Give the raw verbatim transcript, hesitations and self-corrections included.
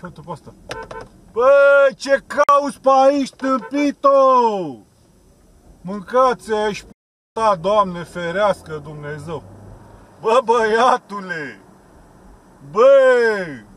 Fă tu pe asta. Bă, ce cauți pe aici, tâmpito? Mâncați aici, p***a, Doamne ferească Dumnezeu. Bă, băiatule! Bă!